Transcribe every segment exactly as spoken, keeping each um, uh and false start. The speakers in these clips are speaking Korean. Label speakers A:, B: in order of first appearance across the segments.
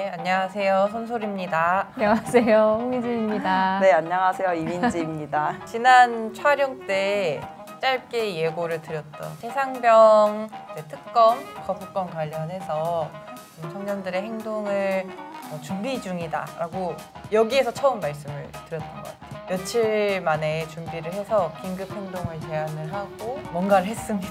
A: 네, 안녕하세요. 손솔입니다.
B: 안녕하세요. 홍희진입니다.
C: 네, 안녕하세요. 이민지입니다.
A: 지난 촬영 때 짧게 예고를 드렸던 최상병 특검, 거부권 관련해서 청년들의 행동을 준비 중이다 라고 여기에서 처음 말씀을 드렸던 것 같아요. 며칠 만에 준비를 해서 긴급 행동을 제안을 하고 뭔가를 했습니다.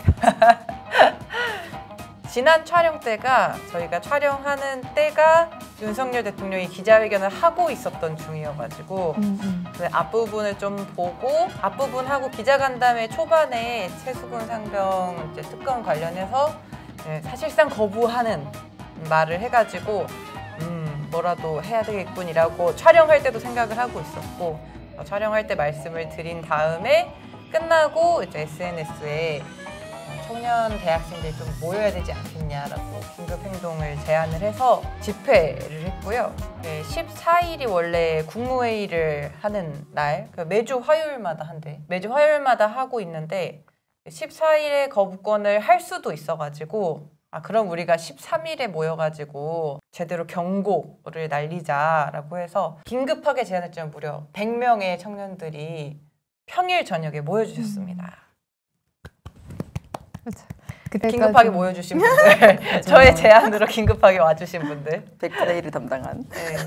A: 지난 촬영 때가 저희가 촬영하는 때가 윤석열 대통령이 기자회견을 하고 있었던 중이어가지고 음, 음. 앞부분을 좀 보고 앞부분하고 기자간담회 초반에 최수근 상병 이제 특검 관련해서 네, 사실상 거부하는 말을 해가지고 음, 뭐라도 해야 되겠군이라고 촬영할 때도 생각을 하고 있었고 어, 촬영할 때 말씀을 드린 다음에 끝나고 이제 에스엔에스에 청년 대학생들이 좀 모여야 되지 않겠냐라고 긴급 행동을 제안을 해서 집회를 했고요. 십사 일이 원래 국무회의를 하는 날, 매주 화요일마다 한대. 매주 화요일마다 하고 있는데 십사 일에 거부권을 할 수도 있어가지고 아 그럼 우리가 십삼 일에 모여가지고 제대로 경고를 날리자라고 해서 긴급하게 제안했지만 무려 백 명의 청년들이 평일 저녁에 모여주셨습니다. 음. 긴급하게 모여주신 분들, 저의 제안으로 긴급하게 와주신 분들,
C: 백분의 일을 담당한.
A: 네.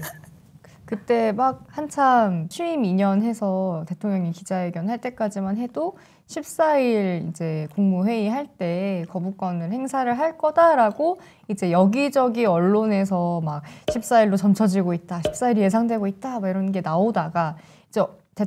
B: 그때 막 한참 취임 이 년 해서 대통령이 기자회견 할 때까지만 해도 십사 일 이제 국무회의 할 때 거부권을 행사를 할 거다라고 이제 여기저기 언론에서 막 십사 일로 점쳐지고 있다, 십사 일이 예상되고 있다, 막 이런 게 나오다가 이제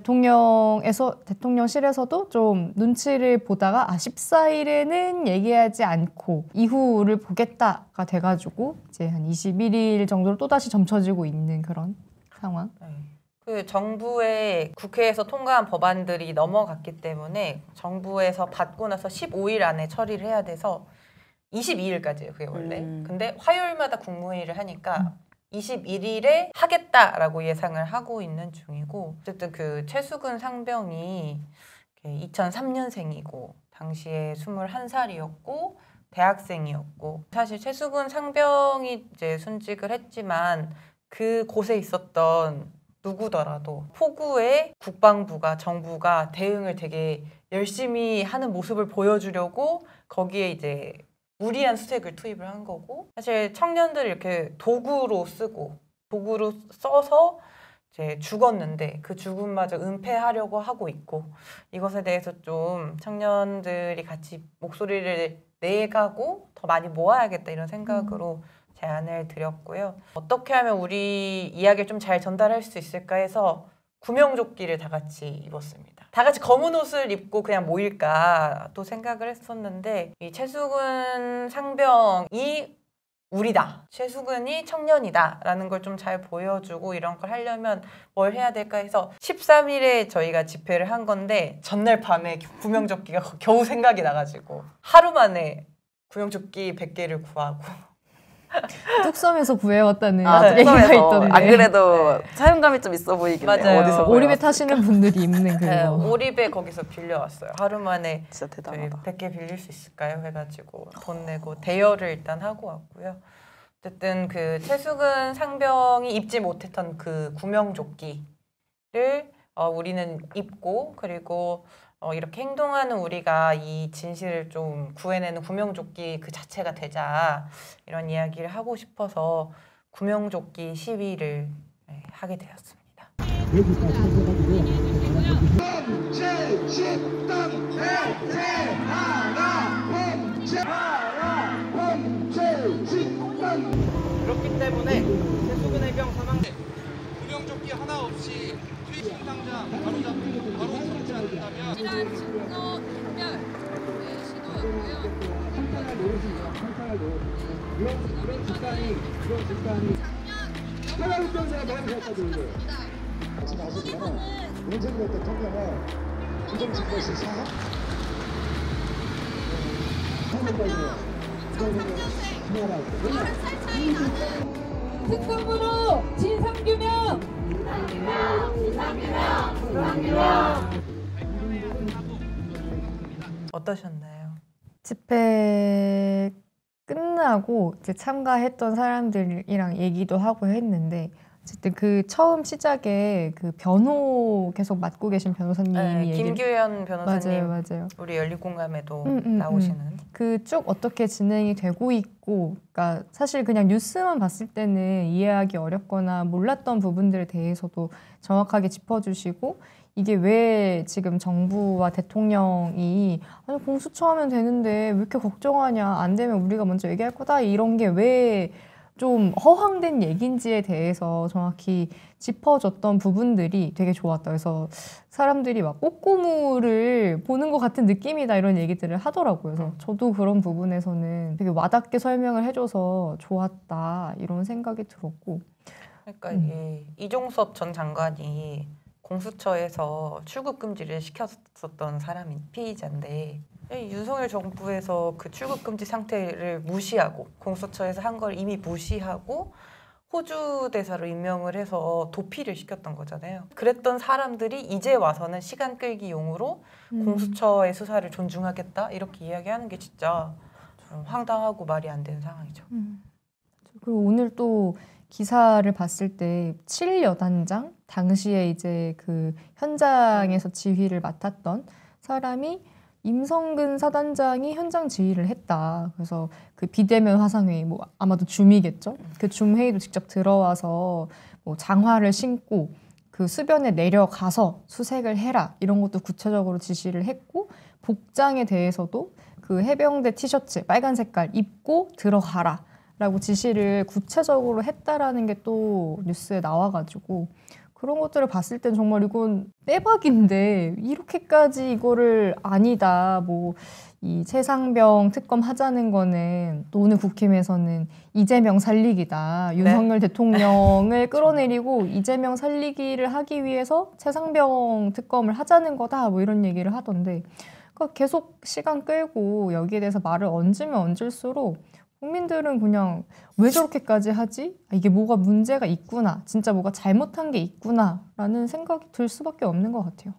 B: 대통령에서, 대통령실에서도 좀 눈치를 보다가 아 십사 일에는 얘기하지 않고 이후를 보겠다가 돼가지고 이제 한 이십일 일 정도로 또다시 점쳐지고 있는 그런 상황.
A: 네. 그 정부의 국회에서 통과한 법안들이 넘어갔기 때문에 정부에서 받고 나서 십오 일 안에 처리를 해야 돼서 이십이 일까지예요, 그게 원래.
C: 음.
A: 근데 화요일마다 국무회의를 하니까 음. 이십일 일에 하겠다라고 예상을 하고 있는 중이고 어쨌든 그 최수근 상병이 이천삼 년생이고 당시에 스물한 살이었고 대학생이었고 사실 최수근 상병이 이제 순직을 했지만 그 곳에 있었던 누구더라도 폭우에 국방부가 정부가 대응을 되게 열심히 하는 모습을 보여주려고 거기에 이제 무리한 수색을 투입을 한 거고 사실 청년들을 이렇게 도구로 쓰고 도구로 써서 이제 죽었는데 그 죽음마저 은폐하려고 하고 있고 이것에 대해서 좀 청년들이 같이 목소리를 내가고 더 많이 모아야겠다 이런 생각으로 제안을 드렸고요. 어떻게 하면 우리 이야기를 좀 잘 전달할 수 있을까 해서 구명조끼를 다 같이 입었습니다. 다 같이 검은 옷을 입고 그냥 모일까 또 생각을 했었는데 이 최수근 상병이 우리다. 최수근이 청년이다 라는 걸 좀 잘 보여주고 이런 걸 하려면 뭘 해야 될까 해서 십삼 일에 저희가 집회를 한 건데 전날 밤에 구명조끼가 겨우 생각이 나가지고 하루 만에 구명조끼 백 개를 구하고
B: 뚝섬에서 구해왔다는
C: 아,
B: 얘기가 있던데
C: 안 그래도 네. 사용감이 좀 있어 보이긴 해요. 어디서
B: 오리배 타시는 분들이 입는 그거.
A: 네, 오리배 거기서 빌려왔어요. 하루 만에
C: 진짜 대단하다.
A: 백 개 빌릴 수 있을까요? 해가지고 돈 내고 대여를 일단 하고 왔고요. 어쨌든 그 최수근 상병이 입지 못했던 그 구명조끼를 어, 우리는 입고 그리고 어, 이렇게 행동하는 우리가 이 진실을 좀 구해내는 구명조끼 그 자체가 되자 이런 이야기를 하고 싶어서 구명조끼 시위를 네, 하게 되었습니다.
D: 그렇기 때문에 최수근 해병 사망 구명조끼 하나 없이 투입 당장 바로 잡히고 바로 서지 않는다면
E: 이란 진로 인멸 시도였고요.
F: 상상을 놓으시죠. 상상을 놓으시죠. 이런 이런 집단이 이런 집단이 제가 있던 제가 너무 좋았거든요. 같이 나서지만 문재인 대통령을 부정짓 것이 사학 하는거예요.
E: 특검으로 진상규명!
A: 어떠셨나요?
B: 집회 끝나고 이제 참가했던 사람들이랑 얘기도 하고 했는데 어쨌든 그 처음 시작에 그 변호 계속 맡고 계신 변호사님이
A: 네,
B: 얘기를
A: 김규현 변호사님
B: 맞아요, 맞아요.
A: 우리 열린공감에도
B: 음, 음,
A: 나오시는
B: 그 쭉 어떻게 진행이 되고 있고, 그러니까 사실 그냥 뉴스만 봤을 때는 이해하기 어렵거나 몰랐던 부분들에 대해서도 정확하게 짚어주시고 이게 왜 지금 정부와 대통령이 아니 공수처하면 되는데 왜 이렇게 걱정하냐, 안 되면 우리가 먼저 얘기할 거다, 이런 게 왜 좀 허황된 얘기인지에 대해서 정확히 짚어줬던 부분들이 되게 좋았다. 그래서 사람들이 막 꽃고무를 보는 것 같은 느낌이다 이런 얘기들을 하더라고요. 그래서 저도 그런 부분에서는 되게 와닿게 설명을 해줘서 좋았다 이런 생각이 들었고.
A: 그러니까
B: 음.
A: 이 이종섭 전 장관이 공수처에서 출국 금지를 시켰었던 사람이 피의자인데 이 윤석열 정부에서 그 출국 금지 상태를 무시하고 공수처에서 한 걸 이미 무시하고 호주 대사로 임명을 해서 도피를 시켰던 거잖아요. 그랬던 사람들이 이제 와서는 시간 끌기용으로
B: 음.
A: 공수처의 수사를 존중하겠다 이렇게 이야기하는 게 진짜 좀 황당하고 말이 안 되는 상황이죠.
B: 음. 그리고 오늘 또 기사를 봤을 때 칠 여단장 당시에 이제 그 현장에서 지휘를 맡았던 사람이 임성근 사단장이 현장 지휘를 했다. 그래서 그 비대면 화상회의, 뭐 아마도 줌이겠죠. 그 줌 회의도 직접 들어와서 뭐 장화를 신고 그 수변에 내려가서 수색을 해라 이런 것도 구체적으로 지시를 했고, 복장에 대해서도 그 해병대 티셔츠 빨간 색깔 입고 들어가라 라고 지시를 구체적으로 했다라는 게 또 뉴스에 나와가지고 그런 것들을 봤을 땐 정말 이건 빼박인데 이렇게까지 이거를 아니다, 뭐 이 최상병 특검 하자는 거는 또 오늘 국힘에서는 이재명 살리기다,
A: 네.
B: 윤석열 대통령을 끌어내리고 이재명 살리기를 하기 위해서 최상병 특검을 하자는 거다, 뭐 이런 얘기를 하던데, 그러니까 계속 시간 끌고 여기에 대해서 말을 얹으면 얹을수록 국민들은 그냥 왜 저렇게까지 하지? 아, 이게 뭐가 문제가 있구나, 진짜 뭐가 잘못한 게 있구나 라는 생각이 들 수밖에 없는 것 같아요.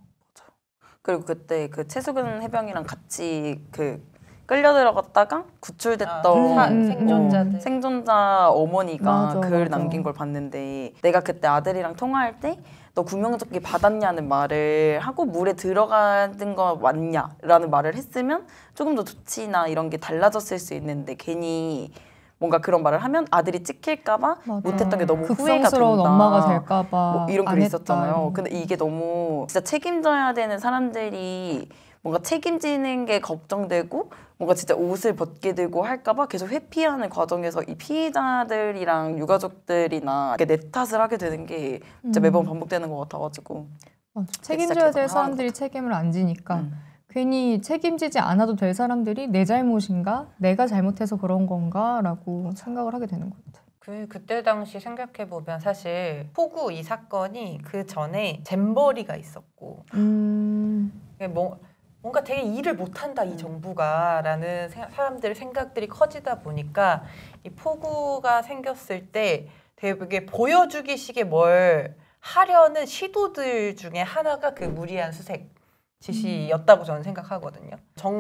C: 그리고 그때 그 최수근 해병이랑 같이 그 끌려 들어갔다가 구출됐던
A: 아, 사-
B: 음,
A: 생존자들.
C: 어, 생존자 어머니가
B: 맞아,
C: 글
B: 맞아.
C: 남긴 걸 봤는데, 내가 그때 아들이랑 통화할 때 너 구명조끼 받았냐는 말을 하고 물에 들어가는 거 맞냐라는 말을 했으면 조금 더 조치나 이런 게 달라졌을 수 있는데, 괜히 뭔가 그런 말을 하면 아들이 찍힐까봐
B: 맞아.
C: 못했던 게 너무 후회가 된다.
B: 극성스러운 엄마가 될까봐
C: 뭐 이런
B: 안
C: 글이
B: 했다,
C: 있었잖아요.
B: 이런 거.
C: 근데 이게 너무 진짜 책임져야 되는 사람들이 뭔가 책임지는 게 걱정되고 뭔가 진짜 옷을 벗게 되고 할까봐 계속 회피하는 과정에서 이 피해자들이랑 유가족들이나 이렇게 내 탓을 하게 되는 게 진짜
B: 음.
C: 매번 반복되는 것 같아가지고.
B: 맞아.
C: 진짜
B: 책임져야 될
C: 계속
B: 사람들이
C: 화나는
B: 책임을 안 지니까
C: 음.
B: 괜히 책임지지 않아도 될 사람들이 내 잘못인가? 내가 잘못해서 그런 건가? 라고 생각을 하게 되는 것 같아요.
A: 그 그때 당시 생각해 보면 사실 포구 이 사건이 그 전에 잼버리가 있었고
B: 음,
A: 뭐 뭔가 되게 일을 못한다 이 정부가라는 세- 사람들의 생각들이 커지다 보니까 이 포구가 생겼을 때 되게 보여주기식의 뭘 하려는 시도들 중에 하나가 그 무리한 수색 지시였다고 저는 생각하거든요.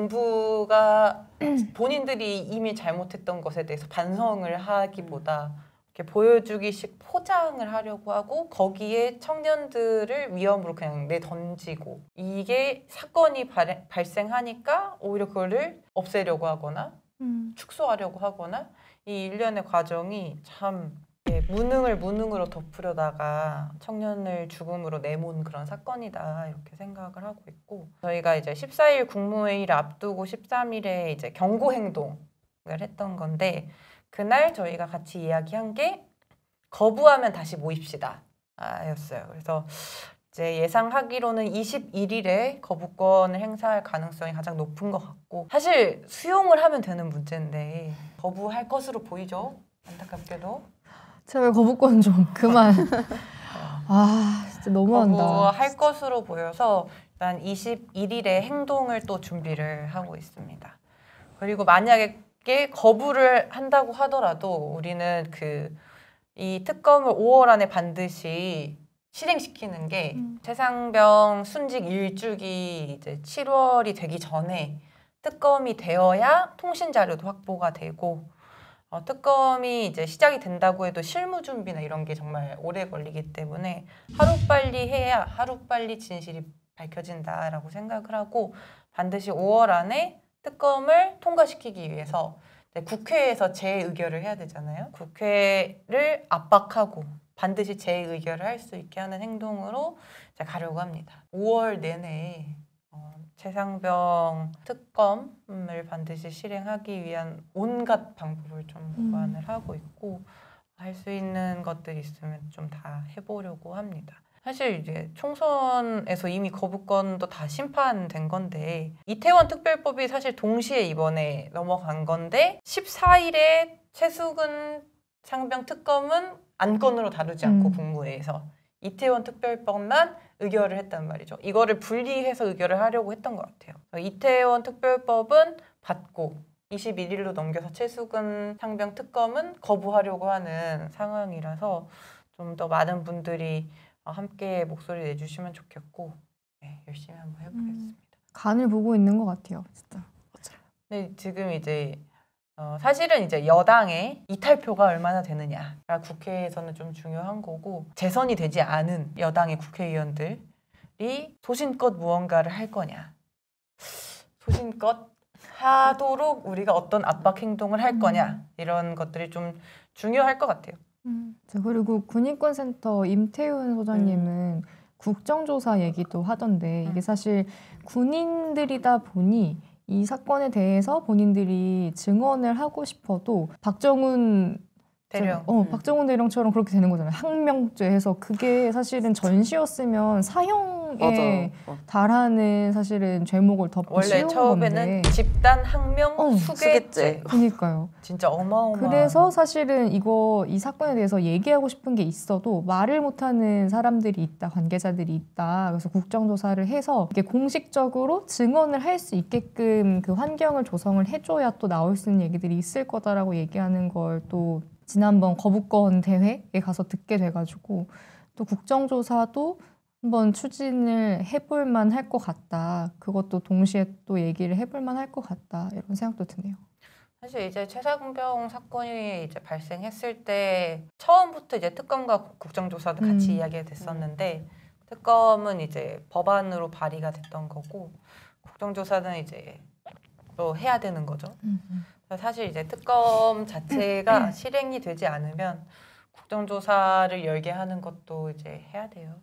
A: 정부가 본인들이 이미 잘못했던 것에 대해서 반성을 하기보다 이렇게 보여주기식 포장을 하려고 하고 거기에 청년들을 위험으로 그냥 내던지고, 이게 사건이 발, 발생하니까 오히려 그거를 없애려고 하거나
B: 음.
A: 축소하려고 하거나, 이 일련의 과정이 참 예, 무능을 무능으로 덮으려다가 청년을 죽음으로 내몬 그런 사건이다 이렇게 생각을 하고 있고, 저희가 이제 십사 일 국무회의를 앞두고 십삼 일에 이제 경고 행동을 했던 건데, 그날 저희가 같이 이야기한 게 거부하면 다시 모입시다 아, 였어요. 그래서 이제 예상하기로는 이십일 일에 거부권을 행사할 가능성이 가장 높은 것 같고, 사실 수용을 하면 되는 문제인데 거부할 것으로 보이죠. 안타깝게도.
B: 제발 거부권 좀 그만. 아, 진짜 너무한다.
A: 거부할 것으로 보여서 일단 이십일 일에 행동을 또 준비를 하고 있습니다. 그리고 만약에 거부를 한다고 하더라도 우리는 그 이 특검을 오월 안에 반드시 실행시키는 게
B: 음.
A: 최상병 순직 일주기 이제 칠월이 되기 전에 특검이 되어야 통신 자료도 확보가 되고 어, 특검이 이제 시작이 된다고 해도 실무 준비나 이런 게 정말 오래 걸리기 때문에 하루빨리 해야 하루빨리 진실이 밝혀진다라고 생각을 하고 반드시 오월 안에 특검을 통과시키기 위해서 국회에서 재의결을 해야 되잖아요. 국회를 압박하고 반드시 재의결을 할 수 있게 하는 행동으로 이제 가려고 합니다. 오월 내내 어, 최상병 특검을 반드시 실행하기 위한 온갖 방법을 좀
B: 음.
A: 고안을 하고 있고 할 수 있는 것들이 있으면 좀 다 해보려고 합니다. 사실 이제 총선에서 이미 거부권도 다 심판된 건데 이태원 특별법이 사실 동시에 이번에 넘어간 건데 십사 일에 최수근 상병 특검은 안건으로 다루지 않고
B: 음.
A: 국무회에서 이태원 특별법만 의결을 했단 말이죠. 이거를 분리해서 의결을 하려고 했던 것 같아요. 이태원 특별법은 받고 이십일 일로 넘겨서 최수근 상병 특검은 거부하려고 하는 상황이라서 좀 더 많은 분들이 함께 목소리 내주시면 좋겠고 네, 열심히 한번 해보겠습니다.
B: 간을 보고 있는 것 같아요, 진짜.
A: 근데 지금 이제 어, 사실은 이제 여당의 이탈표가 얼마나 되느냐가 국회에서는 좀 중요한 거고 재선이 되지 않은 여당의 국회의원들이 소신껏 무언가를 할 거냐 소신껏 하도록 우리가 어떤 압박 행동을 할 거냐 이런 것들이 좀 중요할 것 같아요.
B: 음. 그리고 군인권센터 임태훈 소장님은 음. 국정조사 얘기도 하던데 이게 사실 군인들이다 보니 이 사건에 대해서 본인들이 증언을 하고 싶어도 박정훈
A: 대령,
B: 어, 박정훈 대령처럼 그렇게 되는 거잖아요. 항명죄 해서 그게 사실은 전시였으면 사형에
C: 맞아.
B: 달하는 사실은 죄목을 덮고
A: 원래
B: 씌운
A: 처음에는
B: 건데.
A: 집단 항명
B: 어,
A: 수괴죄.
B: 그러니까요.
A: 진짜 어마어마.
B: 그래서 사실은 이거 이 사건에 대해서 얘기하고 싶은 게 있어도 말을 못하는 사람들이 있다, 관계자들이 있다. 그래서 국정조사를 해서 이게 공식적으로 증언을 할 수 있게끔 그 환경을 조성을 해줘야 또 나올 수 있는 얘기들이 있을 거다라고 얘기하는 걸 또 지난번 거부권 대회에 가서 듣게 돼가지고 또 국정조사도 한번 추진을 해볼 만할 것 같다. 그것도 동시에 또 얘기를 해볼 만할 것 같다. 이런 생각도 드네요.
A: 사실 이제 최상병 사건이 이제 발생했을 때 처음부터 이제 특검과 국정조사도 같이
B: 음.
A: 이야기가 됐었는데 특검은 이제 법안으로 발의가 됐던 거고 국정조사는 이제 또 해야 되는 거죠.
B: 음.
A: 사실 이제 특검 자체가 실행이 되지 않으면 국정조사를 열게 하는 것도 이제 해야 돼요.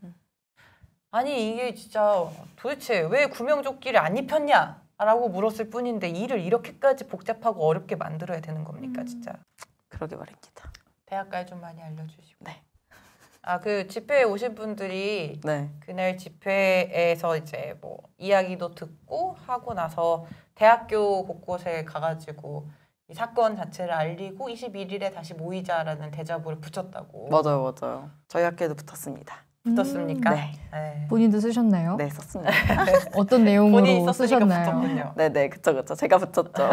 A: 아니 이게 진짜 도대체 왜 구명조끼를 안 입혔냐? 라고 물었을 뿐인데 일을 이렇게까지 복잡하고 어렵게 만들어야 되는 겁니까 진짜?
C: 그러게 말입니다.
A: 대학가에 좀 많이 알려주시고.
C: 네.
A: 아 그 집회에 오신 분들이
C: 네.
A: 그날 집회에서 이제 뭐 이야기도 듣고 하고 나서 대학교 곳곳에 가가지고 이 사건 자체를 알리고 이십일 일에 다시 모이자라는 대자보를 붙였다고.
C: 맞아요, 맞아요. 저희 학교에도 붙었습니다.
A: 붙었습니까?
C: 음, 네.
A: 네.
B: 본인도 쓰셨나요?
C: 네, 썼습니다.
B: 어떤
A: 본인이
B: 내용으로
A: 썼으니까
B: 쓰셨나요?
A: 붙었군요.
C: 네, 네, 그쵸, 그쵸. 제가 붙였죠.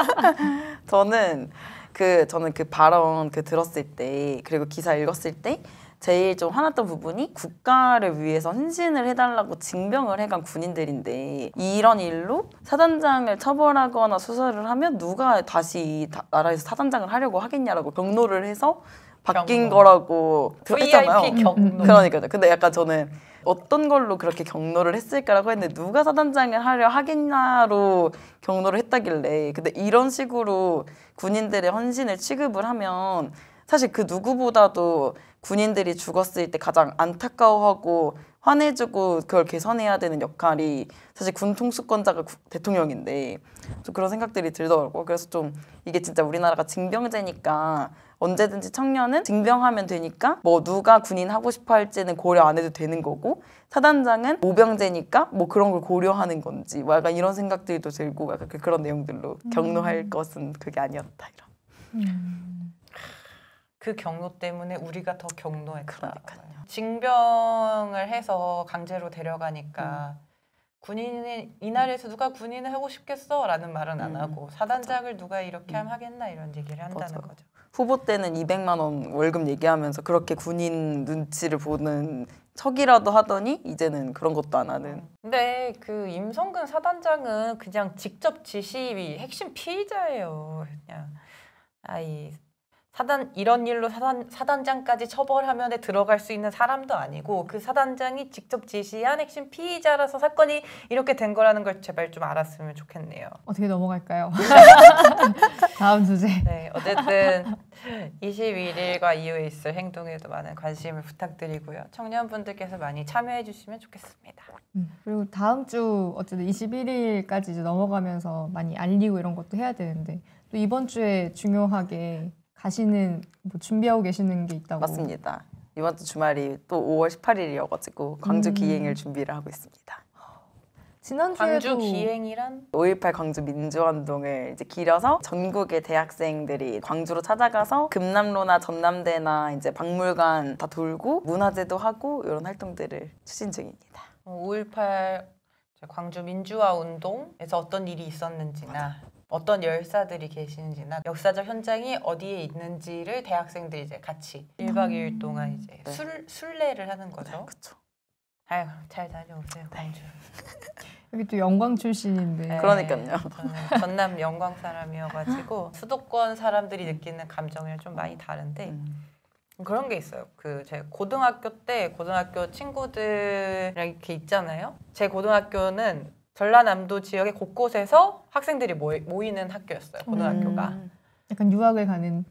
C: 저는 그 저는 그 발언 그 들었을 때 그리고 기사 읽었을 때 제일 좀 화났던 부분이 국가를 위해서 헌신을 해달라고 징병을 해간 군인들인데 이런 일로 사단장을 처벌하거나 수사를 하면 누가 다시 다, 나라에서 사단장을 하려고 하겠냐라고 경로를 해서 바뀐
A: 경로.
C: 거라고 했잖아요.
A: 브이아이피 경로.
C: 그러니까요. 근데 약간 저는 어떤 걸로 그렇게 경로를 했을까라고 했는데 누가 사단장을 하려 하겠냐로 경로를 했다길래 근데 이런 식으로 군인들의 헌신을 취급을 하면 사실 그 누구보다도 군인들이 죽었을 때 가장 안타까워하고 화내주고 그걸 개선해야 되는 역할이 사실 군 통수권자가 구, 대통령인데 좀 그런 생각들이 들더라고요. 그래서 좀 이게 진짜 우리나라가 징병제니까 언제든지 청년은 징병하면 되니까 뭐 누가 군인 하고 싶어 할지는 고려 안 해도 되는 거고 사단장은 모병제니까 뭐 그런 걸 고려하는 건지 뭐 약간 이런 생각들도 들고 약간 그런 내용들로
B: 음.
C: 경로할 것은 그게 아니었다 이런.
B: 음.
A: 그 경로 때문에 우리가 더 경로했다.
C: 그러니까요.
A: 징병을 해서 강제로 데려가니까
C: 음.
A: 군인이 이 나라에서 누가 군인을 하고 싶겠어? 라는 말은 안
C: 음.
A: 하고 사단장을 누가 이렇게 하면 하겠나 이런 얘기를 한다는
C: 맞아.
A: 거죠.
C: 후보 때는 이백만 원 월급 얘기하면서 그렇게 군인 눈치를 보는 척이라도 하더니 이제는 그런 것도 안 하는.
A: 근데 그 임성근 사단장은 그냥 직접 지시 핵심 피의자예요. 그냥 아이 사단 이런 일로 사단 사단장까지 처벌하면에 들어갈 수 있는 사람도 아니고 그 사단장이 직접 지시한 핵심 피의자라서 사건이 이렇게 된 거라는 걸 제발 좀 알았으면 좋겠네요.
B: 어떻게 넘어갈까요? 다음 주제.
A: 네, 어쨌든 이십일 일과 이후에 있을 행동에도 많은 관심을 부탁드리고요. 청년분들께서 많이 참여해 주시면 좋겠습니다.
B: 음, 그리고 다음 주 어쨌든 이십일 일까지 이제 넘어가면서 많이 알리고 이런 것도 해야 되는데 또 이번 주에 중요하게 가시는 뭐 준비하고 계시는 게 있다고.
C: 맞습니다. 이번 주 주말이 또 오월 십팔일이어가지고 광주
B: 음.
C: 기행을 준비를 하고 있습니다.
B: 지난주에도
A: 광주 기행이란
C: 오일팔 광주 민주화운동을 이제 기려서 전국의 대학생들이 광주로 찾아가서 금남로나 전남대나 이제 박물관 다 돌고 문화제도 하고 이런 활동들을 추진 중입니다.
A: 오일팔 광주 민주화 운동에서 어떤 일이 있었는지나 어떤 열사들이 계시는지나 역사적 현장이 어디에 있는지를 대학생들이 이제 같이 일박 이일 동안 이제
C: 네.
A: 술 순례를 하는 거죠.
C: 그렇죠.
A: 아유, 잘 다녀오세요, 광주.
B: 여기 또 영광 출신인데.
A: 네,
C: 그러니까요.
A: 저는 전남 영광 사람이어가지고 수도권 사람들이 느끼는 감정이랑 좀 많이 다른데
C: 음.
A: 그런 게 있어요. 그 제 고등학교 때 고등학교 친구들이랑 이렇게 있잖아요. 제 고등학교는 전라남도 지역의 곳곳에서 학생들이 모이, 모이는 학교였어요. 고등학교가.
C: 음.
B: 약간 유학을 가는.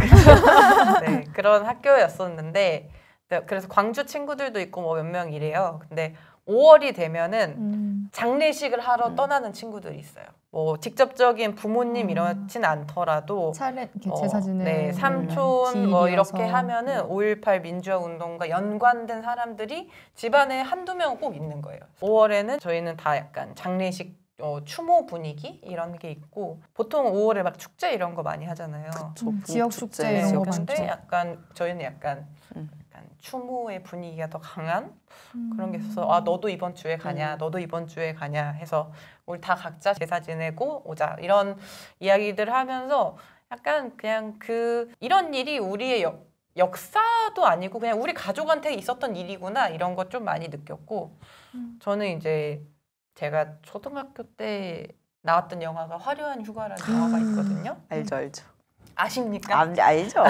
A: 네, 그런 학교였었는데 그래서 광주 친구들도 있고 뭐 몇 명 이래요. 근데 오월이 되면은
B: 음.
A: 장례식을 하러
C: 음.
A: 떠나는 친구들이 있어요. 뭐 직접적인 부모님
B: 음.
A: 이렇진 않더라도
B: 차례 이렇게
A: 어,
B: 제사 지내는.
A: 네, 삼촌 뭐
B: 기일이어서.
A: 이렇게 하면은 오일팔 민주화 운동과 연관된 사람들이 집안에 한두 명 꼭 있는 거예요. 오월에는 저희는 다 약간 장례식 어, 추모 분위기 이런 게 있고 보통 오월에 막 축제 이런 거 많이 하잖아요.
C: 그쵸.
B: 음, 지역 축제 이런
C: 지역
B: 거
A: 근데
B: 많죠.
A: 약간 저희는 약간,
C: 음.
A: 약간 추모의 분위기가 더 강한 그런 게
B: 음.
A: 있어서 아 너도 이번 주에 가냐
C: 음.
A: 너도 이번 주에 가냐 해서 우리 다 각자 제사 지내고 오자 이런 이야기들을 하면서 약간 그냥 그 이런 일이 우리의 역, 역사도 아니고 그냥 우리 가족한테 있었던 일이구나 이런 거 좀 많이 느꼈고
B: 음.
A: 저는 이제 제가 초등학교 때 나왔던 영화가 화려한 휴가라는 영화가
B: 음.
A: 있거든요.
C: 알죠, 알죠.
A: 아십니까?
C: 알, 알죠.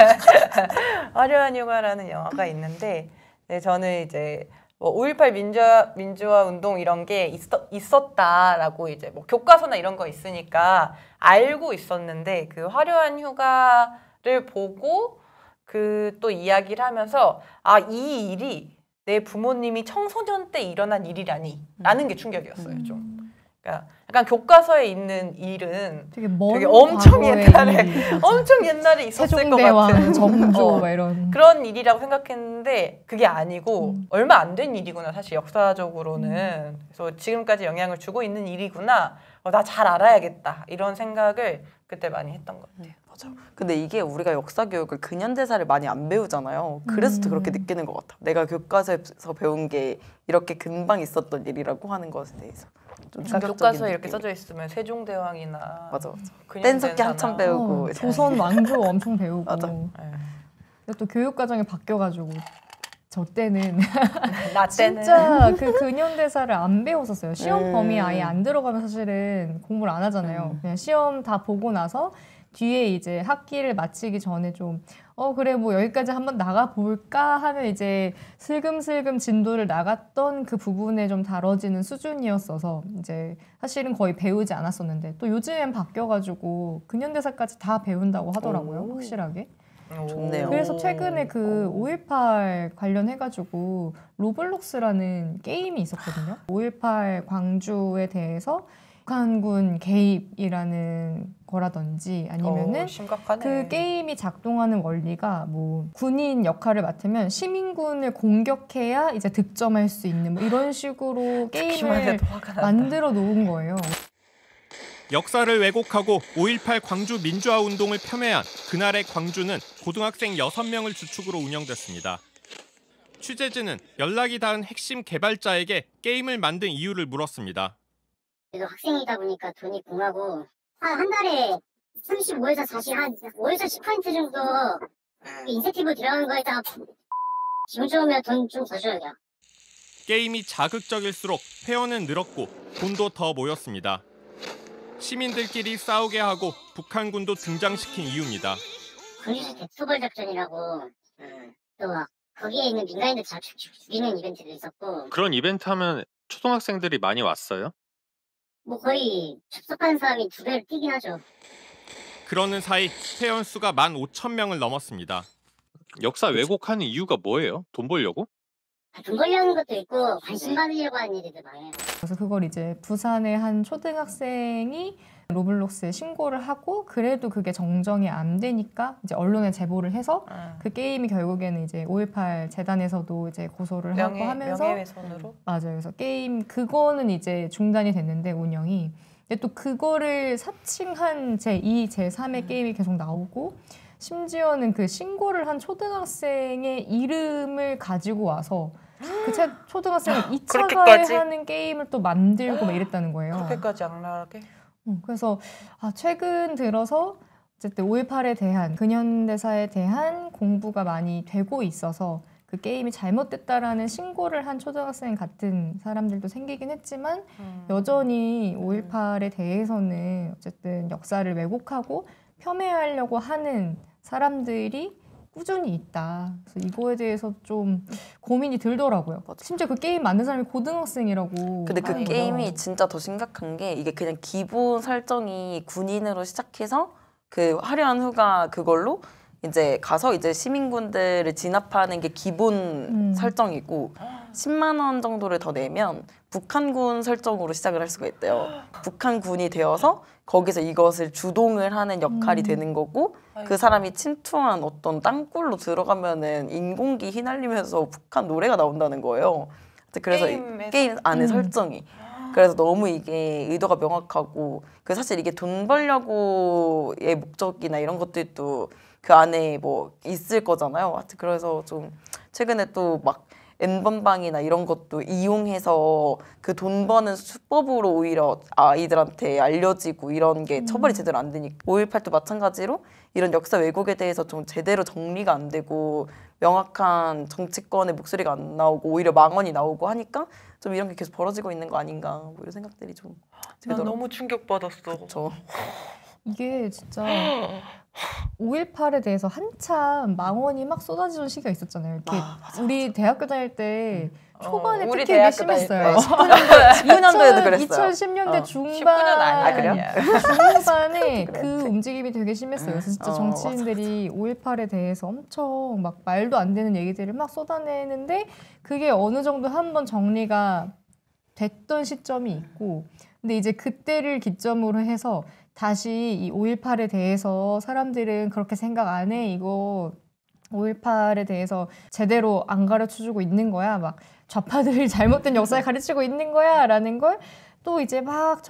A: 화려한 휴가라는 영화가 있는데 네, 저는 이제 뭐 오일팔 민주화, 민주화 운동 이런 게 있었, 있었다라고 이제 뭐 교과서나 이런 거 있으니까 알고 있었는데 그 화려한 휴가를 보고 그 또 이야기를 하면서 아, 이 일이 내 부모님이 청소년 때 일어난 일이라니 라는 게 충격이었어요. 좀. 그러니까 약간 교과서에 있는 일은
B: 되게 먼
A: 되게 엄청
B: 과거의
A: 옛날에
B: 일이죠.
A: 엄청 옛날에 있었을 것
B: 세종대왕,
A: 같은
B: 정조
A: 어,
B: 막 이런.
A: 그런 일이라고 생각했는데 그게 아니고
B: 음.
A: 얼마 안 된 일이구나 사실 역사적으로는. 그래서 지금까지 영향을 주고 있는 일이구나. 어, 나 잘 알아야겠다 이런 생각을 그때 많이 했던 것 같아요.
C: 맞아. 근데 이게 우리가 역사 교육을 근현대사를 많이 안 배우잖아요. 그래서 더
B: 음.
C: 그렇게 느끼는 것 같아. 내가 교과서에서 배운 게 이렇게 금방 있었던 일이라고 하는 것에 대해서 좀
A: 그러니까
C: 충격적인
A: 교과서에 이렇게
C: 느낌이.
A: 써져 있으면 세종대왕이나
C: 맞아, 맞아.
A: 근현대사나
C: 뗀석기 한참 배우고
B: 어,
C: 이제.
B: 조선 왕조 엄청 배우고.
C: 맞아.
A: 네.
B: 근데 또 교육 과정이 바뀌어가지고 저 때는
A: 나 때는
B: 진짜 그 근현대사를 안 배웠었어요. 시험
C: 음.
B: 범위 아예 안 들어가면 사실은 공부를 안 하잖아요.
C: 음.
B: 그냥 시험 다 보고 나서 뒤에 이제 학기를 마치기 전에 좀 어 그래 뭐 여기까지 한번 나가 볼까 하면 이제 슬금슬금 진도를 나갔던 그 부분에 좀 다뤄지는 수준이었어서 이제 사실은 거의 배우지 않았었는데 또 요즘엔 바뀌어가지고 근현대사까지 다 배운다고 하더라고요.
C: 오.
B: 확실하게.
C: 좋네요.
B: 그래서 최근에 그 오일팔 관련해가지고 로블록스라는 게임이 있었거든요. 오일팔 광주에 대해서 북한군 개입이라는 거라든지 아니면은
A: 어, 심각하네.
B: 그 게임이 작동하는 원리가 뭐 군인 역할을 맡으면 시민군을 공격해야 이제 득점할 수 있는 뭐 이런 식으로
A: 듣기만
B: 게임을
A: 해도 화가 난다.
B: 만들어 놓은 거예요.
G: 역사를 왜곡하고 오일팔 광주 민주화 운동을 폄훼한 그날의 광주는 고등학생 여섯 명을 주축으로 운영됐습니다. 취재진은 연락이 닿은 핵심 개발자에게 게임을 만든 이유를 물었습니다.
H: 그래도 학생이다 보니까 돈이 궁하고 한, 한 달에 삼십오에서 사실 한 오에서 십 퍼센트 정도 인센티브 들어간 거에다가 기분 좋으면 돈 좀 더 줘요.
G: 게임이 자극적일수록 회원은 늘었고 돈도 더 모였습니다. 시민들끼리 싸우게 하고 북한군도 등장시킨 이유입니다.
H: 군주수 대투벌 작전이라고 또 막 거기에 있는 민간인들 다 죽이는 이벤트도 있었고
I: 그런 이벤트 하면 초등학생들이 많이 왔어요?
H: 뭐 거의 접속하는 사람이 두 배로 뛰긴 하죠.
G: 그러는 사이 회원 수가 만 오천 명을 넘었습니다.
I: 역사 왜곡하는 이유가 뭐예요? 돈 벌려고?
H: 돈 벌려는 것도 있고 관심 받으려고 하는 일들도 많아요.
B: 그래서 그걸 이제 부산의 한 초등학생이 로블록스에 신고를 하고 그래도 그게 정정이 안 되니까 이제 언론에 제보를 해서
A: 아.
B: 그 게임이 결국에는 이제 오일팔 재단에서도 이제 고소를
A: 명예,
B: 하고 하면서
A: 명예훼손으로
B: 맞아요. 그래서 게임 그거는 이제 중단이 됐는데 운영이 근데 또 그거를 사칭한 제이, 제삼의
A: 음.
B: 게임이 계속 나오고 심지어는 그 신고를 한 초등학생의 이름을 가지고 와서 그 차- 초등학생이 이 차
A: 그렇게까지?
B: 가해하는 게임을 또 만들고 막 이랬다는 거예요.
A: 그렇게까지 악랄하게?
B: 어, 그래서 아, 최근 들어서 어쨌든 오일팔에 대한 근현대사에 대한 공부가 많이 되고 있어서 그 게임이 잘못됐다라는 신고를 한 초등학생 같은 사람들도 생기긴 했지만
A: 음.
B: 여전히 오일팔에 대해서는 어쨌든 역사를 왜곡하고 폄훼하려고 하는 사람들이 꾸준히 있다. 그래서 이거에 대해서 좀 고민이 들더라고요.
C: 맞아.
B: 심지어 그 게임 만든 사람이 고등학생이라고.
C: 근데 그
B: 하는 거예요.
C: 게임이 진짜 더 심각한 게 이게 그냥 기본 설정이 군인으로 시작해서 그 화려한 휴가 그걸로 이제 가서 이제 시민군들을 진압하는 게 기본
B: 음.
C: 설정이고 십만 원 정도를 더 내면 북한군 설정으로 시작을 할 수가 있대요. 북한군이 되어서 거기서 이것을 주동을 하는 역할이
B: 음.
C: 되는 거고
A: 아이고.
C: 그 사람이 침투한 어떤 땅굴로 들어가면은 인공기 휘날리면서 북한 노래가 나온다는 거예요. 그래서 이
A: 게임에서?
C: 게임 안에
B: 음.
C: 설정이 그래서 너무 이게 의도가 명확하고 그 사실 이게 돈 벌려고의 목적이나 이런 것들도 그 안에 뭐 있을 거잖아요. 하여튼 그래서 좀 최근에 또 막 N번방이나 이런 것도 이용해서 그 돈 버는 수법으로 오히려 아이들한테 알려지고 이런 게 처벌이 제대로 안 되니까 오일팔도 마찬가지로 이런 역사 왜곡에 대해서 좀 제대로 정리가 안 되고 명확한 정치권의 목소리가 안 나오고 오히려 망언이 나오고 하니까 좀 이런 게 계속 벌어지고 있는 거 아닌가 뭐 이런 생각들이 좀
A: 난
C: 들더라고요.
A: 너무 충격받았어.
C: 그렇죠.
B: 이게 진짜 오일팔에 대해서 한참 망언이 막 쏟아지던 시기가 있었잖아요. 이렇게
C: 아, 맞아,
B: 우리 대학교 다닐 때 초반에
A: 어, 우리
B: 특히 이게
A: 대학교 다닐
B: 심했어요.
A: 때.
C: 십구 년도에도 그랬어요.
B: 이천십 년대
C: 어.
B: 중반
A: 십구 년 아니야.
C: 아, 그래요?
B: 중반에 그
C: 그랬지.
B: 움직임이 되게 심했어요. 그래서 진짜
C: 어,
B: 정치인들이 오일팔에 대해서 엄청 막 말도 안 되는 얘기들을 막 쏟아내는데 그게 어느 정도 한번 정리가 됐던 시점이 있고 근데 이제 그때를 기점으로 해서 다시 이 오일팔에 대해서 사람들은 그렇게 생각 안 해. 이거 오일팔에 대해서 제대로 안 가르쳐주고 있는 거야. 막 좌파들이 잘못된 역사를 가르치고 있는 거야. 라는 걸 또 이제 막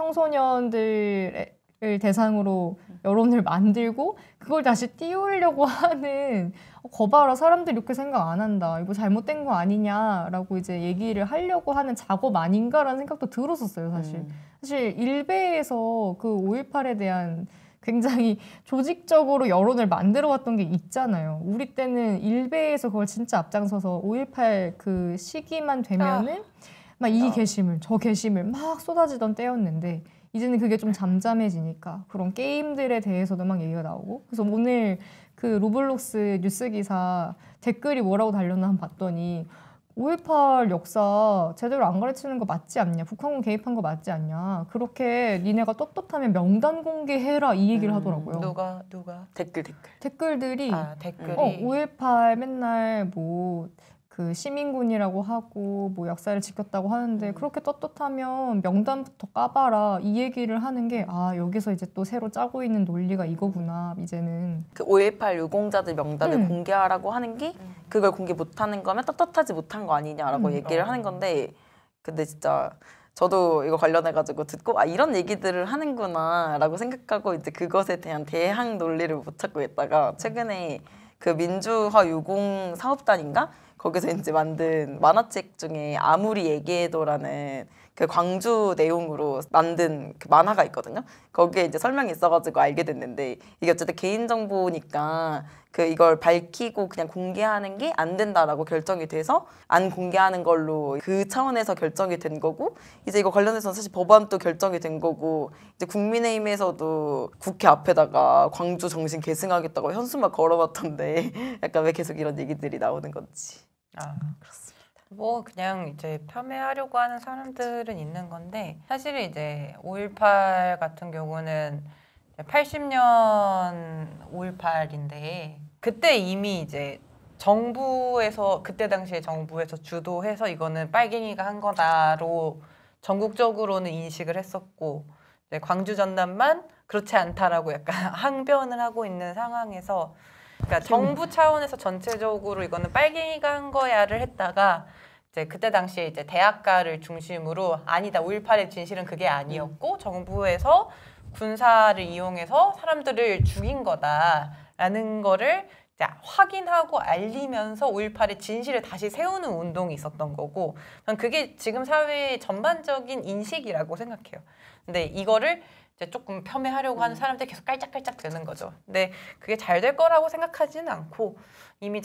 B: 청소년들을 대상으로 여론을 만들고 그걸 다시 띄우려고 하는 거봐라 사람들이 이렇게 생각 안 한다. 이거 잘못된 거 아니냐라고 이제 얘기를 하려고 하는 작업 아닌가라는 생각도 들었었어요. 사실.
C: 음.
B: 사실 일베에서 그 오일팔에 대한 굉장히 조직적으로 여론을 만들어 왔던 게 있잖아요. 우리 때는 일베에서 그걸 진짜 앞장서서 오일팔 그 시기만 되면은 막 이 게시물, 저 게시물 막 쏟아지던 때였는데 이제는 그게 좀 잠잠해지니까 그런 게임들에 대해서도 막 얘기가 나오고 그래서 오늘 그 로블록스 뉴스 기사 댓글이 뭐라고 달렸나 한번 봤더니 오일팔 역사 제대로 안 가르치는 거 맞지 않냐? 북한군 개입한 거 맞지 않냐? 그렇게 니네가 떳떳하면 명단 공개해라 이 얘기를
C: 음,
B: 하더라고요.
A: 누가 누가
C: 댓글 댓글.
B: 댓글들이
A: 아 댓글이
B: 어, 오일팔 맨날 뭐 그 시민군이라고 하고 뭐 역사를 지켰다고 하는데
A: 음.
B: 그렇게 떳떳하면 명단부터 까봐라 이 얘기를 하는 게 아 여기서 이제 또 새로 짜고 있는 논리가 이거구나 이제는
C: 그 오일팔 유공자들 명단을
B: 음.
C: 공개하라고 하는 게
A: 음.
C: 그걸 공개 못하는 거면 떳떳하지 못한 거 아니냐라고
B: 음.
C: 얘기를
A: 어.
C: 하는 건데 근데 진짜 저도 이거 관련해가지고 듣고 아 이런 얘기들을 하는구나라고 생각하고 이제 그것에 대한 대항 논리를 못 찾고 있다가 최근에 그 민주화 유공 사업단인가 거기서 이제 만든 만화책 중에 아무리 얘기해도라는 그 광주 내용으로 만든 그 만화가 있거든요. 거기에 이제 설명이 있어가지고 알게 됐는데 이게 어쨌든 개인정보니까 그 이걸 밝히고 그냥 공개하는 게 안 된다라고 결정이 돼서 안 공개하는 걸로 그 차원에서 결정이 된 거고 이제 이거 관련해서는 사실 법안도 결정이 된 거고 이제 국민의힘에서도 국회 앞에다가 광주 정신 계승하겠다고 현수막 걸어놨던데 약간 왜 계속 이런 얘기들이 나오는 건지.
A: 아, 그렇습니다. 뭐 그냥 이제 폄훼하려고 하는 사람들은 있는 건데 사실은 이제 오일팔 같은 경우는 팔십 년 오일팔인데 그때 이미 이제 정부에서 그때 당시에 정부에서 주도해서 이거는 빨갱이가 한 거다로 전국적으로는 인식을 했었고 이제 광주 전남만 그렇지 않다라고 약간 항변을 하고 있는 상황에서 그러니까 정부 차원에서 전체적으로 이거는 빨갱이가 한 거야를 했다가 이제 그때 당시에 이제 대학가를 중심으로 아니다 오일팔의 진실은 그게 아니었고 정부에서 군사를 이용해서 사람들을 죽인 거다라는 거를 이제 확인하고 알리면서 오일팔의 진실을 다시 세우는 운동이 있었던 거고 난 그게 지금 사회의 전반적인 인식이라고 생각해요. 근데 이거를 이제 조금 폄훼하려고 하는 사람들이 계속 깔짝깔짝 되는 거죠. 근데 그게 잘 될 거라고 생각하지는 않고 이미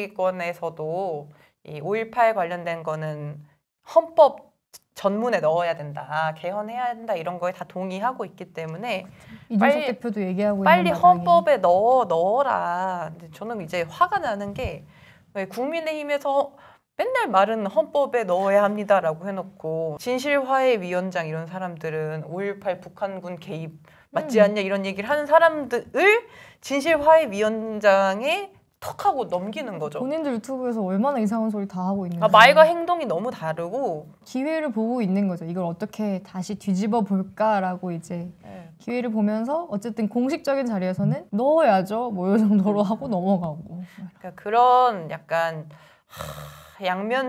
A: 정치권에서도 이 오일팔 관련된 거는 헌법 전문에 넣어야 된다, 개헌해야 된다 이런 거에 다 동의하고 있기 때문에
B: 이준석
A: 빨리,
B: 대표도 얘기하고
A: 빨리
B: 있는
A: 헌법에 넣어 넣어라. 근데 저는 이제 화가 나는 게 왜 국민의힘에서 맨날 말은 헌법에 넣어야 합니다라고 해놓고 진실화해 위원장 이런 사람들은 오일팔 북한군 개입 맞지
B: 음.
A: 않냐 이런 얘기를 하는 사람들을 진실화해 위원장에 턱하고 넘기는 거죠.
B: 본인들 유튜브에서 얼마나 이상한 소리 다 하고 있는지.
A: 아, 말과 행동이 너무 다르고
B: 기회를 보고 있는 거죠. 이걸 어떻게 다시 뒤집어 볼까라고 이제
A: 네.
B: 기회를 보면서 어쨌든 공식적인 자리에서는 넣어야죠. 뭐 이 정도로 하고 넘어가고.
A: 그러니까 그런 약간 하,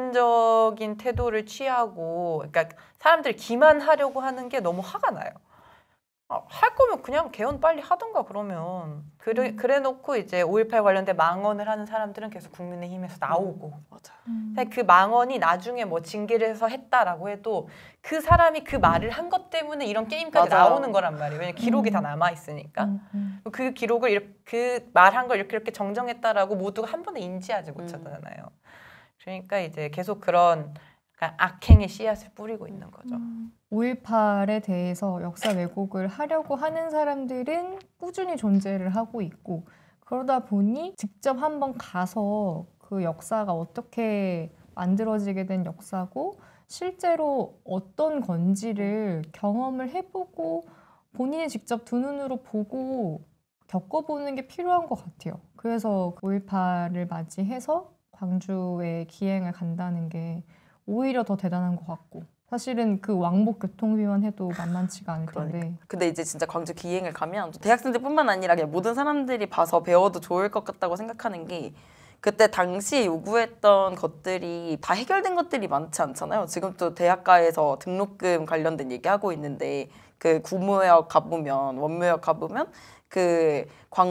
A: 양면적인 태도를 취하고 그러니까 사람들 기만하려고 하는 게 너무 화가 나요. 아, 할 거면 그냥 개헌 빨리 하던가 그러면 그래, 그래 놓고 이제 오일팔 관련된 망언을 하는 사람들은 계속 국민의힘에서 나오고
C: 맞아요.
B: 음.
A: 그 망언이 나중에 뭐 징계를 해서 했다라고 해도 그 사람이 그 말을 한 것 때문에 이런 게임까지
C: 맞아요.
A: 나오는 거란 말이에요. 왜냐면 기록이
B: 음.
A: 다 남아 있으니까
B: 음, 음.
A: 그 기록을 이렇게 그 말한 걸 이렇게 이렇게 정정했다라고 모두가 한 번에 인지하지 못하잖아요. 그러니까 이제 계속 그런 약간 악행의 씨앗을 뿌리고 있는 거죠.
B: 음. 오일팔에 대해서 역사 왜곡을 하려고 하는 사람들은 꾸준히 존재를 하고 있고 그러다 보니 직접 한번 가서 그 역사가 어떻게 만들어지게 된 역사고 실제로 어떤 건지를 경험을 해보고 본인이 직접 두 눈으로 보고 겪어보는 게 필요한 것 같아요. 그래서 오일팔을 맞이해서 광주에 기행을 간다는 게 오히려 더 대단한 것 같고 사실은 그 왕복 교통비만 해도 만만치가 않을 텐데.
C: 그러니까. 근데 이제 진짜 광주 기행을 가면 대학생들뿐만 아니라 그냥 모든 사람들이 봐서 배워도 좋을 것 같다고 생각하는 게 그때 당시에 요구했던 것들이 다 해결된 것들이 많지 않잖아요. 지금 또 대학가에서 등록금 관련된 얘기하고 있는데 그 구무역 가보면 원묘역 가보면 그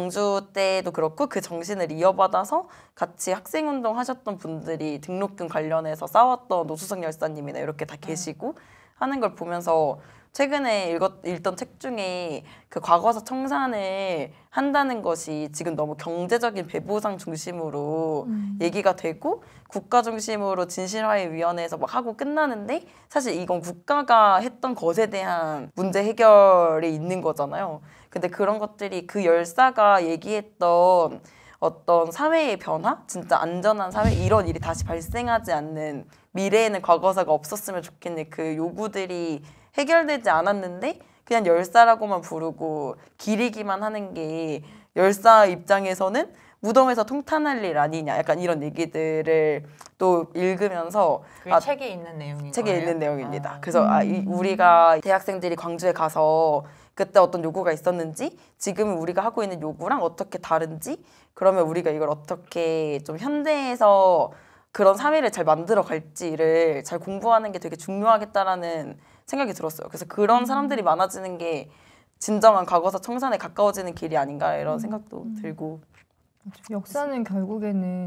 C: 광주 때도 그렇고 그 정신을 이어받아서 같이 학생운동 하셨던 분들이 등록금 관련해서 싸웠던 노수석 열사님이나 이렇게 다 계시고 하는 걸 보면서 최근에 읽었, 읽던 책 중에 그 과거사 청산을 한다는 것이 지금 너무 경제적인 배보상 중심으로
B: 음.
C: 얘기가 되고 국가 중심으로 진실화해 위원회에서 막 하고 끝나는데 사실 이건 국가가 했던 것에 대한 문제 해결이 있는 거잖아요. 근데 그런 것들이 그 열사가 얘기했던 어떤 사회의 변화? 진짜 안전한 사회? 이런 일이 다시 발생하지 않는 미래에는 과거사가 없었으면 좋겠네. 그 요구들이 해결되지 않았는데 그냥 열사라고만 부르고 기리기만 하는 게 열사 입장에서는 무덤에서 통탄할 일 아니냐. 약간 이런 얘기들을 또 읽으면서
A: 그게
C: 아,
A: 책에 있는 내용인
C: 책에
A: 거예요?
C: 있는 내용입니다.
A: 아.
C: 그래서 아, 이, 우리가 대학생들이 광주에 가서 그때 어떤 요구가 있었는지 지금 우리가 하고 있는 요구랑 어떻게 다른지 그러면 우리가 이걸 어떻게 좀 현대에서 그런 사회를 잘 만들어 갈지를 잘 공부하는 게 되게 중요하겠다라는 생각이 들었어요. 그래서 그런 사람들이 많아지는 게 진정한 과거사 청산에 가까워지는 길이 아닌가 이런 생각도 들고
B: 역사는 결국에는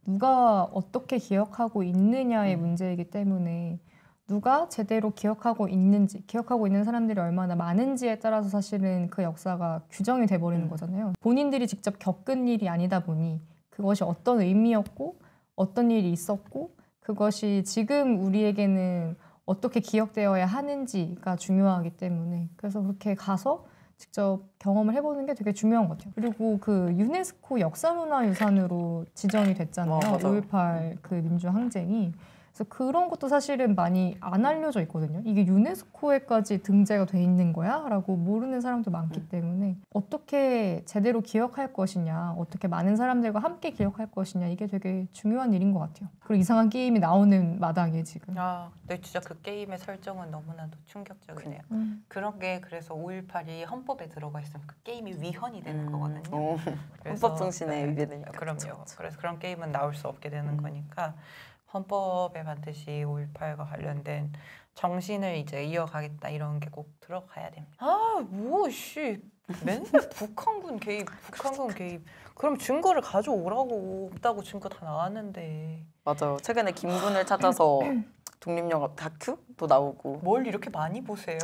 B: 누가 어떻게 기억하고 있느냐의 문제이기 때문에 누가 제대로 기억하고 있는지, 기억하고 있는 사람들이 얼마나 많은지에 따라서 사실은 그 역사가 규정이 돼버리는
C: 음.
B: 거잖아요. 본인들이 직접 겪은 일이 아니다 보니 그것이 어떤 의미였고 어떤 일이 있었고 그것이 지금 우리에게는 어떻게 기억되어야 하는지가 중요하기 때문에 그래서 그렇게 가서 직접 경험을 해보는 게 되게 중요한 것 같아요. 그리고 그 유네스코 역사문화유산으로 지정이 됐잖아요.
C: 어, 맞아.
B: 오일팔 그 민주항쟁이. 그래서 그런 것도 사실은 많이 안 알려져 있거든요. 이게 유네스코에까지 등재가 돼 있는 거야? 라고 모르는 사람도 많기 때문에 어떻게 제대로 기억할 것이냐, 어떻게 많은 사람들과 함께 기억할 것이냐 이게 되게 중요한 일인 것 같아요. 그리고 이상한 게임이 나오는 마당에 지금.
A: 아, 근데 진짜 그 게임의 설정은 너무나도 충격적이네요.
B: 음.
A: 그런 게 그래서 오일팔이 헌법에 들어가 있으면 그 게임이 위헌이 되는
C: 음.
A: 거거든요.
C: 어,
A: 그래서,
C: 헌법 정신에
A: 네,
C: 위배되니까.
A: 그럼요.
C: 그쵸, 그쵸.
A: 그래서 그런 게임은 나올 수 없게 되는
C: 음.
A: 거니까 헌법에 반드시 오일팔과 관련된 정신을 이제 이어가겠다 이런 게 꼭 들어가야 됩니다. 아, 뭐 씨. 맨날 북한군 개입, 북한군 개입. 그럼 증거를 가져오라고. 없다고 증거 다 나왔는데.
C: 맞아요. 최근에 김군을 찾아서 독립영화 다큐도 나오고.
A: 뭘 이렇게 많이 보세요?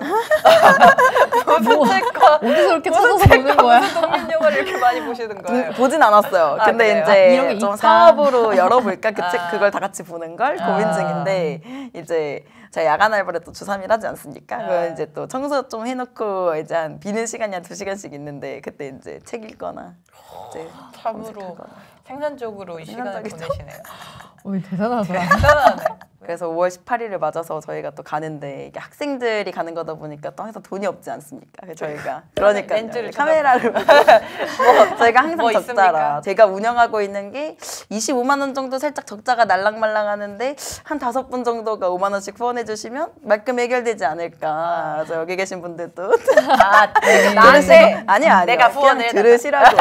A: 무슨 책과
B: 어디서 이렇게
A: 무슨
B: 찾아서 보는
A: 책과
B: 거야?
A: 무슨 독립영화를 이렇게 많이 보시는 거예요?
C: 보- 보진 않았어요.
A: 아,
C: 근데
A: 그래요?
B: 아, 이런 게
C: 이제 좀
B: 있다.
C: 사업으로 열어볼까 그 책
A: 아.
C: 그걸 다 같이 보는 걸
A: 아.
C: 고민 중인데 이제 제가 야간 알바를 또 주 삼 일 하지 않습니까?
A: 아.
C: 그럼 이제 또 청소 좀 해놓고 이제 한 비는 시간이 한 두 시간씩 있는데 그때 이제 책 읽거나 이제
A: 참으로
C: 검색하거나.
A: 생산적으로 이 시간을
C: 생산적이다.
A: 보내시네요.
B: 어, 대단하다.
A: 대단하네.
C: 그래서 오월 십팔일을 맞아서 저희가 또 가는데 이게 학생들이 가는 거다 보니까 또 항상 돈이 없지 않습니까? 그래서 저희가 그러니까
A: 렌즈를
C: 카메라를 뭐 저희가 항상
A: 뭐
C: 적자라
A: 있습니까?
C: 제가 운영하고 있는 게 이십오만 원 정도 살짝 적자가 날랑말랑하는데 한 다섯 분 정도가 오만 원씩 후원해 주시면 말끔 해결되지 않을까. 그래서 여기 계신 분들도
A: 아, 나한테
C: 아니 아니
A: 내가
C: 그냥
A: 후원을 해달라.
C: 들으시라고.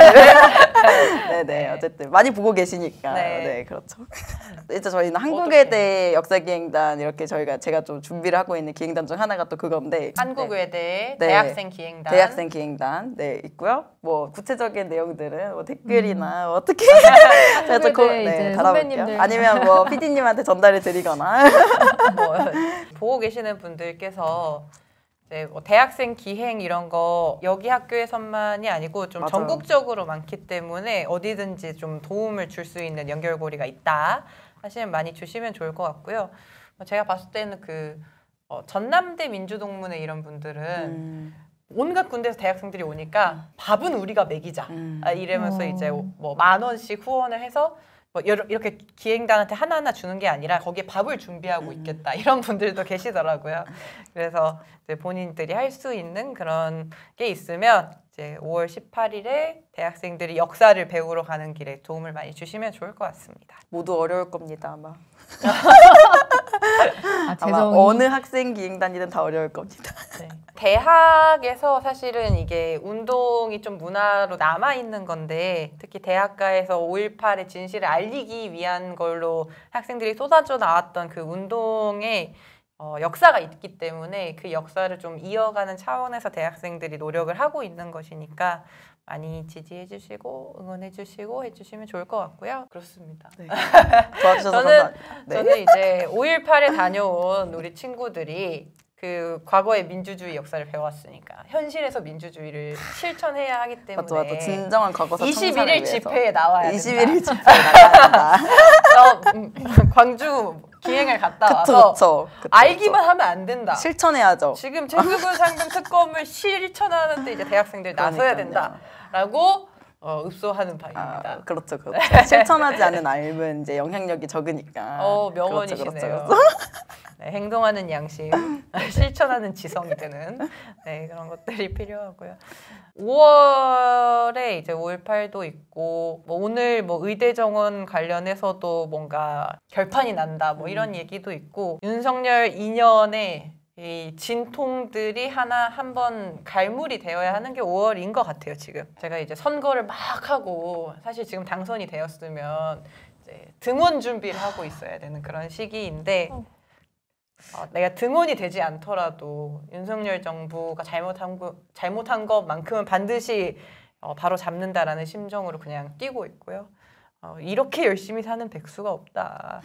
C: 네네 어쨌든 많이 보고 계시니까
A: 네.
C: 네, 그렇죠. 이제 저희는 한국외대 역사기행단 이렇게 저희가 제가 좀 준비를 하고 있는 기행단 중 하나가 또 그건데
A: 한국외대
C: 네.
A: 대학생 기행단.
C: 대학생 기행단 네 있고요. 뭐 구체적인 내용들은 뭐 댓글이나 뭐 어떻게 제가 좀 고-
B: 후배들 이제
C: 달아볼게요.
B: 선배님들.
C: 아니면 뭐 피디님한테 전달을 드리거나
A: 뭐 보고 계시는 분들께서 이제 뭐 대학생 기행 이런 거 여기 학교에서만이 아니고 좀
C: 맞아요.
A: 전국적으로 많기 때문에 어디든지 좀 도움을 줄 수 있는 연결고리가 있다 하시면 많이 주시면 좋을 것 같고요. 뭐 제가 봤을 때는 그 어, 전남대 민주동문회 이런 분들은
C: 음,
A: 온갖 군대에서 대학생들이 오니까 밥은 우리가 먹이자
C: 음.
A: 아, 이러면서
B: 어.
A: 이제 뭐 만 원씩 후원을 해서 뭐 여러- 이렇게 기행단한테 하나하나 주는 게 아니라 거기에 밥을 준비하고
C: 음.
A: 있겠다 이런 분들도 계시더라고요. 그래서 이제 본인들이 할 수 있는 그런 게 있으면 이제 오월 십팔일에 대학생들이 역사를 배우러 가는 길에 도움을 많이 주시면 좋을 것 같습니다.
C: 모두 어려울 겁니다 아마.
B: 아,
C: 아마
B: 재정이.
C: 어느 학생 기행단이든 다 어려울 겁니다.
A: 네. 대학에서 사실은 이게 운동이 좀 문화로 남아 있는 건데 특히 대학가에서 오일팔의 진실을 알리기 위한 걸로 학생들이 쏟아져 나왔던 그 운동의 어, 역사가 있기 때문에 그 역사를 좀 이어가는 차원에서 대학생들이 노력을 하고 있는 것이니까 많이 지지해 주시고 응원해 주시고 해주시면 좋을 것 같고요. 그렇습니다.
C: 네. 도와주셔서
A: 저는
C: 감사합니다. 네.
A: 저는 이제 오일팔에 다녀온 우리 친구들이 그 과거의 민주주의 역사를 배웠으니까 현실에서 민주주의를 실천해야 하기 때문에
C: 맞죠, 맞죠. 진정한 과거사
A: 이십일
C: 청산을
A: 일
C: 위해서.
A: 집회에 나와야 된다.
C: 이십일 일 집회에 나가야 된다.
A: 저, 음, 광주 기행을 갔다
C: 그쵸,
A: 와서
C: 그쵸. 그쵸,
A: 알기만
C: 그쵸.
A: 하면 안 된다.
C: 실천해야죠.
A: 지금 최수근 상금 특검을 실천하는데 이제 대학생들이 나서야
C: 그러니까요.
A: 된다라고 어, 읍소하는 바입니다.
C: 아, 그렇죠, 그렇죠. 실천하지 않는 알면 이제 영향력이 적으니까.
A: 어, 명언이시네요.
C: 그렇죠, 그렇죠, 그렇죠.
A: 네, 행동하는 양심, 실천하는 지성이 되는 네, 그런 것들이 필요하고요. 오월에 이제 오일팔도 있고 뭐 오늘 뭐 의대 정원 관련해서도 뭔가 결판이 난다 뭐 이런 얘기도 있고 윤석열 이 년에 이 진통들이 하나 한번 갈무리 되어야 하는 게 오월인 것 같아요. 지금 제가 이제 선거를 막 하고 사실 지금 당선이 되었으면 이제 등원 준비를 하고 있어야 되는 그런 시기인데 어, 내가 등원이 되지 않더라도 윤석열 정부가 잘못한 거, 잘못한 것만큼은 반드시 어, 바로 잡는다라는 심정으로 그냥 뛰고 있고요. 어, 이렇게 열심히 사는 백수가 없다.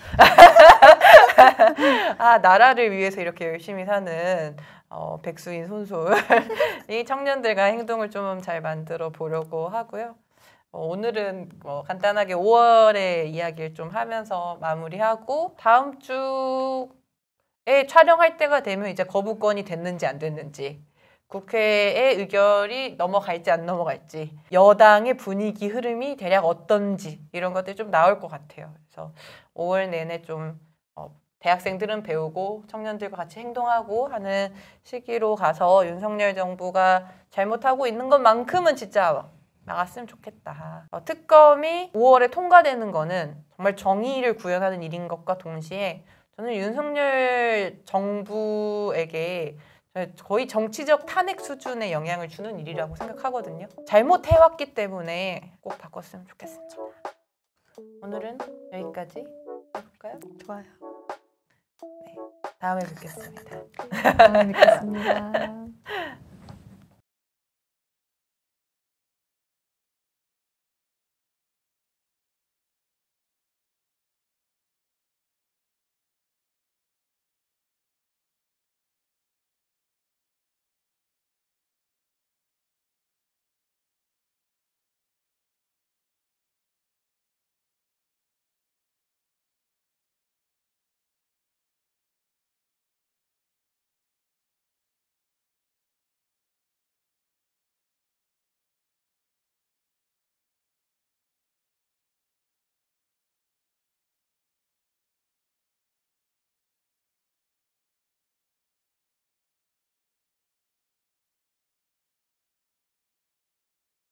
A: 아, 나라를 위해서 이렇게 열심히 사는 어, 백수인 손솔 이 청년들과 행동을 좀 잘 만들어 보려고 하고요. 어, 오늘은 뭐 간단하게 오월의 이야기를 좀 하면서 마무리하고 다음 주에 촬영할 때가 되면 이제 거부권이 됐는지 안 됐는지 국회의 의결이 넘어갈지 안 넘어갈지 여당의 분위기 흐름이 대략 어떤지 이런 것들이 좀 나올 것 같아요. 그래서 오월 내내 좀 어, 대학생들은 배우고 청년들과 같이 행동하고 하는 시기로 가서 윤석열 정부가 잘못하고 있는 것만큼은 진짜 막았으면 좋겠다. 어, 특검이 오월에 통과되는 거는 정말 정의를 구현하는 일인 것과 동시에 저는 윤석열 정부에게 거의 정치적 탄핵 수준의 영향을 주는 일이라고 생각하거든요. 잘못해왔기 때문에 꼭 바꿨으면 좋겠습니다. 오늘은 여기까지 해볼까요?
C: 좋아요.
A: 네, 다음에 뵙겠습니다.
B: 다음에 뵙겠습니다.